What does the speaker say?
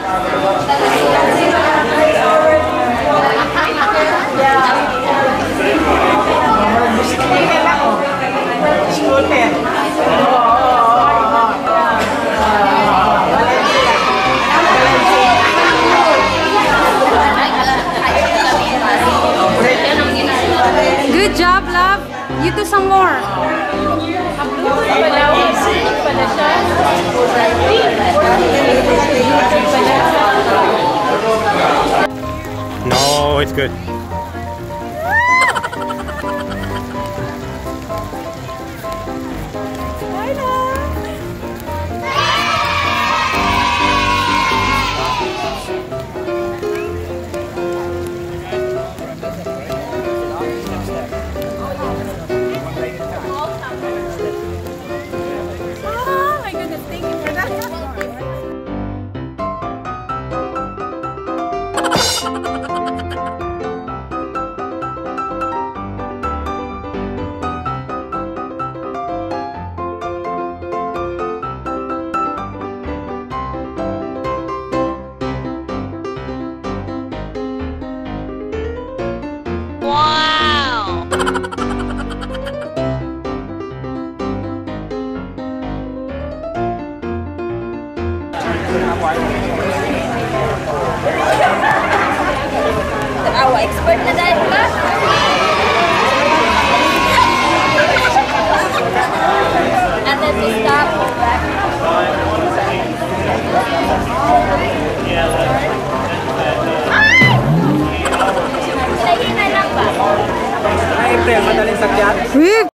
Good job, love. You do some more. No, it's good. Our expert na dahil ba? And then to stop back. Ay! Ay, pre, madaling sakyan.